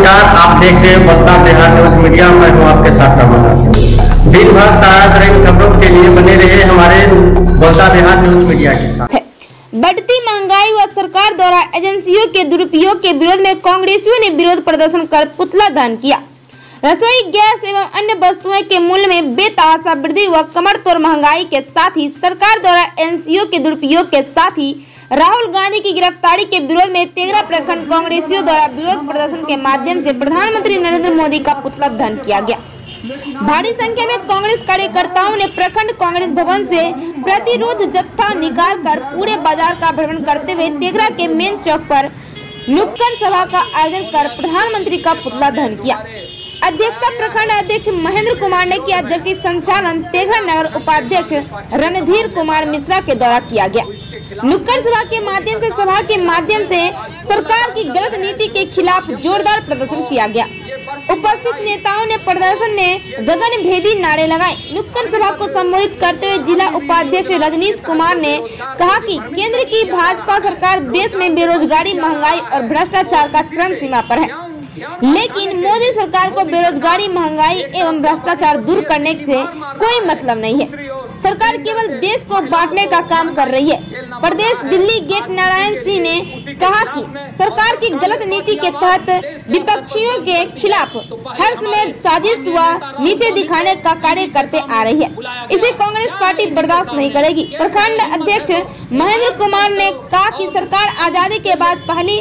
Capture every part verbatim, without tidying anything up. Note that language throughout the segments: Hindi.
नमस्कार, आप देख रहे हैं बोलता बिहार न्यूज मीडिया। मैं हूं आपके साथ रमन सिंह। दिन भर ताजा तरीन खबरों के लिए बने रहे हमारे बोलता बिहार न्यूज मीडिया के साथ। बढ़ती महंगाई व सरकार द्वारा एजेंसियों के दुरुपयोग के विरोध में कांग्रेसियों ने विरोध प्रदर्शन कर पुतला दहन किया। रसोई गैस एवं अन्य वस्तुओं के मूल्य में बेतहाशा वृद्धि व कमर तोड़ महंगाई के साथ ही सरकार द्वारा एजेंसियों के दुरुपयोग के साथ ही राहुल गांधी की गिरफ्तारी के विरोध में तेघरा प्रखंड कांग्रेसियों द्वारा विरोध प्रदर्शन के माध्यम से प्रधानमंत्री नरेंद्र मोदी का पुतला दहन किया गया। भारी संख्या में कांग्रेस कार्यकर्ताओं ने प्रखंड कांग्रेस भवन से प्रतिरोध जत्था निकालकर पूरे बाजार का भ्रमण करते हुए तेघरा के मेन चौक पर नुक्कड़ सभा का आयोजन कर प्रधानमंत्री का पुतला दहन किया। अध्यक्षता प्रखंड अध्यक्ष महेंद्र कुमार ने किया, जबकि संचालन तेघरा नगर उपाध्यक्ष रणधीर कुमार मिश्रा के द्वारा किया गया। नुक्कड़ सभा के माध्यम से सभा के माध्यम से सरकार की गलत नीति के खिलाफ जोरदार प्रदर्शन किया गया। उपस्थित नेताओं ने प्रदर्शन में गगन भेदी नारे लगाए। नुक्कड़ सभा को संबोधित करते हुए जिला उपाध्यक्ष रजनीश कुमार ने कहा कि केंद्र की भाजपा सरकार देश में बेरोजगारी, महंगाई और भ्रष्टाचार का चरम सीमा पर है, लेकिन मोदी सरकार को बेरोजगारी, महंगाई एवं भ्रष्टाचार दूर करने से कोई मतलब नहीं है। सरकार केवल देश को बांटने का काम कर रही है। प्रदेश दिल्ली गेट नारायण सिंह ने कहा कि सरकार की गलत नीति के तहत विपक्षियों के खिलाफ हर समय साजिश व नीचे दिखाने का कार्य करते आ रही है। इसे कांग्रेस पार्टी बर्दाश्त नहीं करेगी। प्रखंड अध्यक्ष महेंद्र कुमार ने कहा कि सरकार आजादी के बाद पहली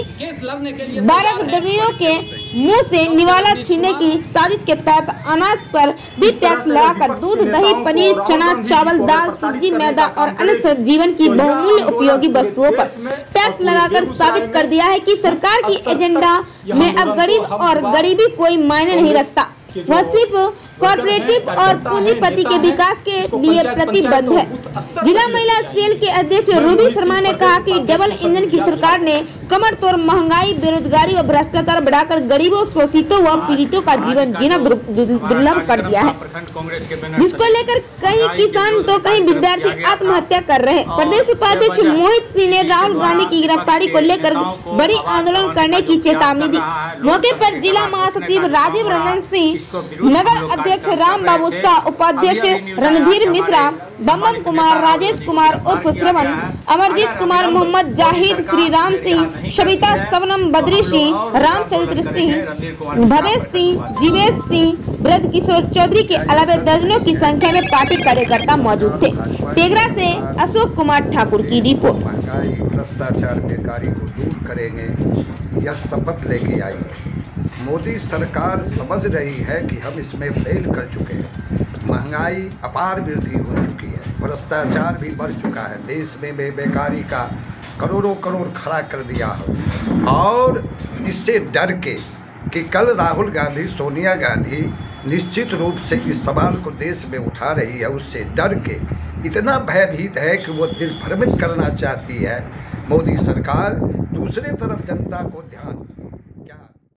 बारह द्रव्यों के मुंह से निवाला छीनने की साजिश के तहत अनाज पर भी टैक्स लगाकर दूध, दही, पनीर, चना, चावल, दाल, सब्जी, मैदा और अन्य जीवन की बहुमूल्य उपयोगी वस्तुओं पर टैक्स लगाकर साबित कर दिया है कि सरकार की एजेंडा में अब गरीब और गरीबी कोई मायने नहीं रखता। वह सिर्फ कॉर्पोरेटिव और पूंजीपति के विकास के लिए प्रतिबद्ध है। जिला महिला सेल के अध्यक्ष रूबी शर्मा ने कहा कि डबल इंजन की सरकार ने कमर तोड़ महंगाई, बेरोजगारी और भ्रष्टाचार बढ़ाकर गरीबों, शोषितों व पीड़ितों का जीवन जीना दुर्लभ कर दिया है, जिसको लेकर कहीं किसान तो कहीं विद्यार्थी आत्महत्या कर रहे हैं। प्रदेश उपाध्यक्ष मोहित सिंह ने राहुल गांधी की गिरफ्तारी को लेकर बड़ी आंदोलन करने की चेतावनी दी। मौके पर जिला महासचिव राजीव रंजन सिंह, नगर अध्यक्ष राम बाबू शाह, उपाध्यक्ष रणधीर मिश्रा, बम्बम कुमार, राजेश कुमार उर्फ श्रवण, अमरजीत कुमार, मोहम्मद जाहिद, श्री राम सिंह, शबिता, शबनम, बद्री सिंह, रामचरित्र सिंह, भवेश सिंह, जीवेश सिंह, ब्रज किशोर चौधरी के अलावा दर्जनों की संख्या में पार्टी कार्यकर्ता मौजूद थे। तेघरा से अशोक कुमार ठाकुर की रिपोर्ट। महंगाई, भ्रष्टाचार, बेकारी को दूर करेंगे, यह शपथ लेके आएंगे। मोदी सरकार समझ रही है कि हम इसमें फेल कर चुके हैं। महंगाई अपार वृद्धि हो चुकी है, भ्रष्टाचार भी बढ़ चुका है, देश में बे बेकारी का करोड़ों करोड़ खड़ा कर दिया है। और इससे डर के कि कल राहुल गांधी, सोनिया गांधी निश्चित रूप से इस सवाल को देश में उठा रही है, उससे डर के इतना भयभीत है कि वो दिग्भ्रमित करना चाहती है मोदी सरकार। दूसरे तरफ जनता को ध्यान